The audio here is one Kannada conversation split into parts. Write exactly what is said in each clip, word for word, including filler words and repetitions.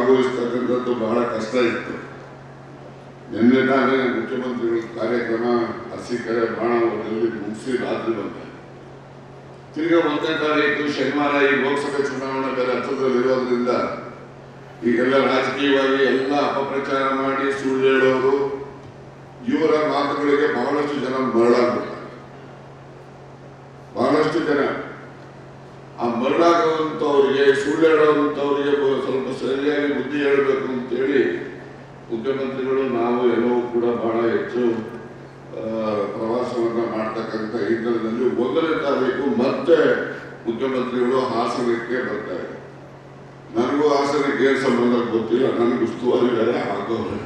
ಭಾಗವಹಿಸ್ತಕ್ಕಂಥದ್ದು ಬಹಳ ಕಷ್ಟ ಇತ್ತು. ನಿನ್ನೆ ನಾನೇ ಮುಖ್ಯಮಂತ್ರಿಗಳ ಕಾರ್ಯಕ್ರಮ ಅರಸೀಕೆರೆ ಬಾಣಾವರದಲ್ಲಿ ಮುಗಿಸಿ ರಾತ್ರಿ ಬಂದೆ. ತಿರ್ಗಾ ಒಂದನೇ ತಾರೀಕು ಶನಿವಾರ ಈ ಲೋಕಸಭೆ ಚುನಾವಣೆ ಬೇರೆ ಹತ್ತಿರದಲ್ಲಿರೋದ್ರಿಂದ ಈಗೆಲ್ಲ ರಾಜಕೀಯವಾಗಿ ಎಲ್ಲ ಅಪಪ್ರಚಾರ ಮಾಡಿ ಸುಳ್ಳು ಹೇಳೋರು, ಇವರ ಮಾತುಗಳಿಗೆ ಬಹಳಷ್ಟು ಜನ ಮರಳಾಗ್ಬಿಡ್ತಾರೆ. ಬಹಳಷ್ಟು ಜನ ಆ ಮರಳಾಗುವಂಥವ್ರಿಗೆ, ಸುಳ್ಳು ಹೇಳೋವಂಥವ್ರಿಗೆ ಸ್ವಲ್ಪ ಸರಿಯಾಗಿ ಬುದ್ಧಿ ಹೇಳಬೇಕು ಅಂತೇಳಿ ಮುಖ್ಯಮಂತ್ರಿಗಳು ನಾವು ಎಲ್ಲವೂ ಕೂಡ ಬಹಳ ಹೆಚ್ಚು ಪ್ರವಾಸವನ್ನ ಮಾಡ್ತಕ್ಕಂಥ ಹಿನ್ನೆಲೆಯಲ್ಲಿ ಒಂದನೇ ತಾರೀಕು ಮತ್ತೆ ಮುಖ್ಯಮಂತ್ರಿಗಳು ಹಾಸನಕ್ಕೆ ಬರ್ತಾರೆ. ನನಗೂ ಹಾಸನಕ್ಕೆ ಏನು ಸಂಬಂಧ ಗೊತ್ತಿಲ್ಲ, ನನಗೆ ಉಸ್ತುವಾರಿ ಬೇರೆ ಆಗೋರು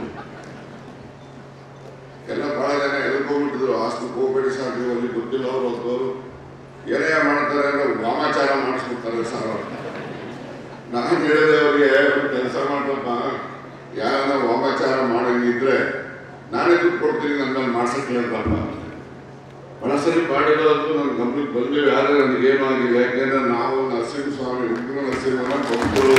ಎಲ್ಲ ಬಹಳ ಜನ ಎಳ್ಕೊಂಡ್ಬಿಟ್ಟಿದ್ರು. ಹಾಸನಕ್ಕೆ ಹೋಗ್ಬೇಡಿ ಸರ್, ನೀವು ಅಲ್ಲಿ ಗೊತ್ತಿಲ್ಲ ಅವ್ರು ಹೋದವರು ಏನೇ ಮಾಡ್ತಾರೆ ಅಂದ್ರೆ ವಾಮಾಚಾರ ಮಾಡಿಸ್ಬಿಡ್ತಾರೆ ಸರ್ ಅವ್ರು. ನಾನು ಹೇಳಿದೆ ಅವ್ರಿಗೆ, ಕೆಲಸ ಮಾಡ್ರಪ್ಪ, ಯಾರನ್ನ ವಾಮಾಚಾರ ಮಾಡಂಗಿದ್ರೆ ನಾನೇ ದುಡ್ಡು ಕೊಡ್ತೀನಿ, ನನ್ನ ಮೇಲೆ ಮಾಡ್ಸಕ್ಕಿಲ್ಲಪ್ಪ. ಬಹಳ ಸರಿ ಮಾಡಿರೋದು ನನ್ನ ಗಮನಕ್ಕೆ ಬಂದಿವೆ, ಆದರೆ ನನಗೇನು ಆಗಿದೆ. ಯಾಕೆಂದ್ರೆ ನಾವು ನರಸಿಂಹಸ್ವಾಮಿ ಉಗ್ರ ನರಸಿಂಹನ ಬಂದು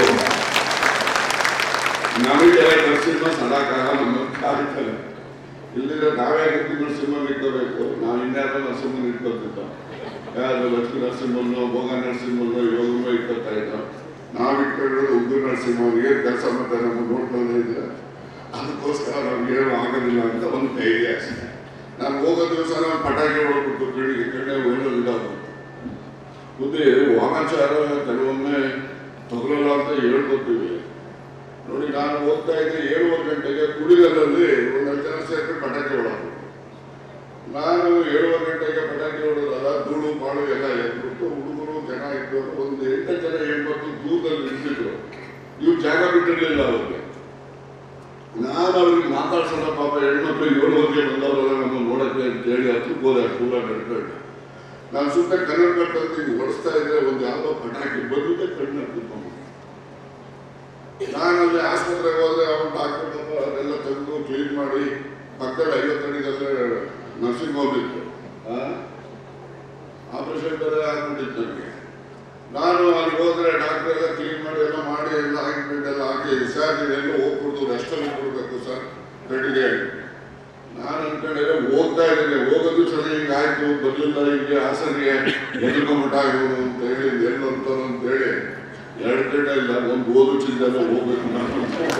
ನಮಗೆ ನರಸಿಂಹ ಸದಾಕಾಲ ನಮ್ಮ ಕಾಯ್ತಾರೆ. ಇಲ್ಲಿದ್ರೆ ನಾವೇ ಗತಿ ನರಸಿಂಹನ ಇಟ್ಕೋಬೇಕು, ನಾವು ಇನ್ಯಾರೋ ನರಸಿಂಹನ ಇಟ್ಕೋತಿದ್ದ, ಯಾರು ಲಕ್ಷ್ಮೀ ನರಸಿಂಹನೋ ಭೋಗ ನರಸಿಂಹನೋ ಯೋಗನೋ ಇಟ್ಕೋತಾ ಇದ್ದ. ನಾವು ಇಟ್ಕೊಂಡಿರೋದು ಉಗ್ರ ನರಸಿಂಹನಿಗೆ ಕೆಲಸ ಮಾಡ್ತಾರೆ, ನಮ್ಮ ನೋಡ್ಕೊಂಡೇ ಇದ್ರೆ ಅದಕ್ಕೋಸ್ಕರ ನಮ್ಗೆ ಏನು ಆಗೋದಿಲ್ಲ ಅಂತ ಒಂದು ಧೈರ್ಯ ಅಷ್ಟೇ. ನಾನು ಹೋಗೋ ದಿವಸ ನಾವು ಪಟಾಕಿ ಹೊಡ್ಬಿಟ್ಟು ಕಣ್ಣಿಗೆ ಕಣ್ಣೆ ಒಳ್ಳೋದಿಲ್ಲ. ಬುದ್ಧಿ ವಾಮಾಚಾರ ಕೆಲವೊಮ್ಮೆ ತಗೊಳ್ಳಲ್ಲ ಅಂತ ಹೇಳ್ಕೊತೀವಿ ನೋಡಿ. ನಾನು ಹೋಗ್ತಾ ಇದ್ದೆ ಏಳುವರೆ ಗಂಟೆಗೆ ಕುಡಿಗಲ್ಲಲ್ಲಿ ಒಂದೆರಡು ಜನ ಸೇರ್ಕೊಂಡು ಪಟಾಕಿ ಹೊಡೋದು. ನಾನು ಏಳುವರೆ ಗಂಟೆಗೆ ಪಟಾಕಿ ಹೊಡೋದಲ್ಲ, ಧೂಳು ಪಾಳು ಎಲ್ಲ ಎದ್ಬಿಟ್ಟು ಹುಡುಗರು ಜನ ಇದ್ದು ಒಂದು ಎಂಟು ಜನ ಹೆಣ್ಮಕ್ಳು ದೂರದಲ್ಲಿ ನಿಂತಿದ್ರು. ಇವ್ರು ಜಾಗ ಬಿಟ್ಟಿರಲಿಲ್ಲ ಅವ್ರಿಗೆ. ನಾನು ಅವ್ರಿಗೆ ಮಾತಾಡ್ಸೋಣ, ಪಾಪ ಹೆಣ್ಮಕ್ಳು ಏಳುವರೆಗೆ ಬಂದವರೆಲ್ಲ ನಮ್ಮ ನೋಡಕ್ಕೆ ಅಂತ ಹೇಳಿ ಹತ್ರಕ್ಕೆ ಹೋದೆ. ದೂರ ನಡ್ಕೊಂಡು ನಾನು ಸುಮ್ಮನೆ ಕನ್ನಡ ಕಟ್ಟಂತ ಹಿಂಗೆ ಹೊಡಿಸ್ತಾ ಇದ್ರೆ ಒಂದು ಯಾವುದೋ ಪಟಾಕಿ ಬಂದಿದ್ದೆ ಕಣ್ಣು ಹತ್ತಿಕೊಂಡು. ನಾನು ಅಲ್ಲಿ ಆಸ್ಪತ್ರೆಗೆ ಹೋದ್ರೆ ಅವ್ರು ಡಾಕ್ಟರ್ ಅದೆಲ್ಲ ತೆಗೆದು ಕ್ಲೀನ್ ಮಾಡಿ ಪಕ್ಕದಲ್ಲಿ ಐವತ್ತಡಿಗಲ್ಲೇ ನರ್ಸಿಂಗ್ ಹೋಮ್ ಇತ್ತು, ಆಪರೇಷನ್ ಬೇರೆ ಆಗ್ಬಿಟ್ಟಿತ್ತು ನನಗೆ. ನಾನು ಅಲ್ಲಿ ಹೋದ್ರೆ ಡಾಕ್ಟರ್ ಎಲ್ಲ ಕ್ಲೀನ್ ಮಾಡಿ ಎಲ್ಲ ಮಾಡಿ ಎಲ್ಲ ಆಯಿಂಟ್ಮೆಂಟ್ ಎಲ್ಲ ಹಾಕಿ ಸರ್ ನೀವೆಲ್ಲ ಹೋಗ್ಬಿಡ್ತು, ರೆಸ್ಟಲ್ಲಿ ಕೊಡಬೇಕು ಸರ್ ಕಟ್ಟಿಗೆ. ನಾನು ಅನ್ಕೊಂಡಿದ್ರೆ ಹೋಗ್ತಾ ಇದ್ದೇನೆ, ಹೋಗೋದು ಸರಿ ಹಿಂಗೆ ಆಯ್ತು, ಬರಲಿಲ್ಲ ಹಿಂಗೆ ಹಾಸನಿಗೆ ಎದ್ಕೊಂಬಿಟ್ಟ ಇವನು ಅಂತ ಹೇಳಿ ಎಲ್ಲ ಅಂತಾನು ಅಂತ ಹೇಳಿ ಎರಡು ಗಂಟೆ ಇಲ್ಲ ಒಂದು ಓದು ಚಿಂತೆಲ್ಲ ಹೋಗ್ಬೇಕು. ನಾನು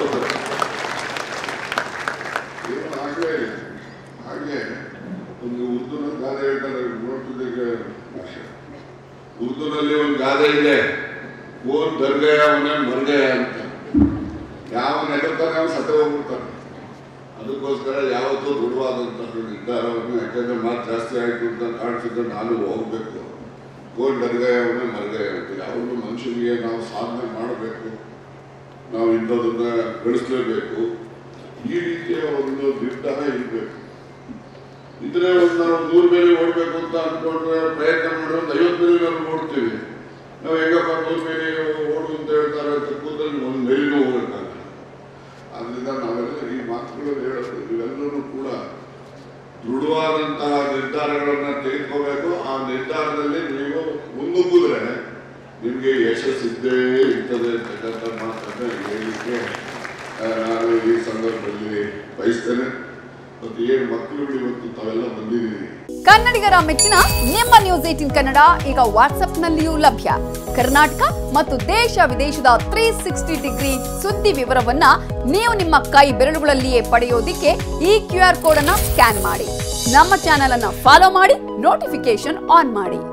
ಏನು ಆಗಲೇ ಇಲ್ಲ. ಹಾಗೆ ಒಂದು ಉರ್ದುನ ಗಾದೆ ಹೇಳ್ತಾರೆ, ನೋಡ್ತಿದ್ದಕ್ಕೆ ಉರ್ದುನಲ್ಲಿ ಒಂದು ಗಾದೆ ಇದೆ, ಓನ್ ದರ್ಗಯ ಅವನೇ ಮರ್ಗಯ ಅಂತ. ಯಾವನ್ ಎದುರ್ತಾನೆ ಅವನು ಸತ್ತ ಹೋಗ್ಬಿಡ್ತಾನೆ. ಅದಕ್ಕೋಸ್ಕರ ಯಾವತ್ತೂ ದೃಢವಾದಂತಹ ನಿರ್ಧಾರವನ್ನು, ಯಾಕೆಂದ್ರೆ ಮಾತು ಜಾಸ್ತಿ ಆಯಿತು ಅಂತ ಕಾಣಿಸಿದ್ರೆ ನಾನು ಹೋಗ್ಬೇಕು. ಓನ್ ದರ್ಗಯ ಅವನೇ ಮರ್ಗಯ ಅಂತ. ಯಾವಾಗಲೂ ಮನುಷ್ಯನಿಗೆ ನಾವು ಸಾಧನೆ ಮಾಡಬೇಕು, ನಾವು ಇಂಥದನ್ನ ಗಳಿಸಲೇಬೇಕು, ಈ ರೀತಿಯ ಒಂದು ನಿರ್ಧಾರ ಇರಬೇಕು. ಇದ್ರೆ ಒಂದು ನಾವು ನೂರು ಮೇಲೆ ಓಡಬೇಕು ಅಂತ ಅನ್ಕೊಂಡ್ರೆ ಪ್ರಯತ್ನ ಮಾಡಿದ್ರೆ ಒಂದು ಐವತ್ತು ಮೇಲೆ ನಾವು ಓಡ್ತೀವಿ. ನಾವು ಹೆಂಗಪ್ಪ ನೂರು ಮೇಲೆ ಓಡು ಅಂತ ಹೇಳ್ತಾರೆ ಅಂತ ಕೂತಲ್ಲಿ ಒಂದು ಮೇಲಿನೂ ಹೋಗ್ಬೇಕಾಗಲ್ಲ. ಆದ್ರಿಂದ ನಾವೆಲ್ಲ ಈ ಮಾತುಗಳನ್ನು ಹೇಳೋದು, ಇವೆಲ್ಲರೂ ಕೂಡ ದೃಢವಾದಂತಹ ನಿರ್ಧಾರಗಳನ್ನ ತೆಗೆದುಕೋಬೇಕು. ಆ ನಿರ್ಧಾರದಲ್ಲಿ ನೀವು ಮುನ್ನುಗ್ಗಿದ್ರೆ ನಿಮಗೆ ಯಶಸ್ಸಿದ್ದೇ ಇರ್ತದೆ ಅಂತಕ್ಕಂಥ ಮಾತನ್ನ ಹೇಳಲಿಕ್ಕೆ ನಾನು ಈ ಸಂದರ್ಭದಲ್ಲಿ ಬಯಸ್ತೇನೆ. ಮತ್ತು ಏನು ಮಕ್ಕಳುಗಳು ಇವತ್ತು ತಾವೆಲ್ಲ ಬಂದಿದ್ದೀವಿ. ಕನ್ನಡಿಗರ ಮೆಚ್ಚಿನ ನಿಮ್ಮ ನ್ಯೂಸ್ ಏಟೀನ್ ಕನ್ನಡ ಈಗ ವಾಟ್ಸ್ಆಪ್ನಲ್ಲಿಯೂ ಲಭ್ಯ. ಕರ್ನಾಟಕ ಮತ್ತು ದೇಶ ವಿದೇಶದ ತ್ರೀ ಸಿಕ್ಸ್ಟಿ ಡಿಗ್ರಿ ಸುದ್ದಿ ವಿವರವನ್ನ ನೀವು ನಿಮ್ಮ ಕೈ ಬೆರಳುಗಳಲ್ಲಿಯೇ ಪಡೆಯೋದಿಕ್ಕೆ ಈ ಕ್ಯೂ ಆರ್ ಕೋಡ್ ಅನ್ನ ಸ್ಕ್ಯಾನ್ ಮಾಡಿ. ನಮ್ಮ ಚಾನೆಲ್ ಅನ್ನ ಫಾಲೋ ಮಾಡಿ, ನೋಟಿಫಿಕೇಶನ್ ಆನ್ ಮಾಡಿ.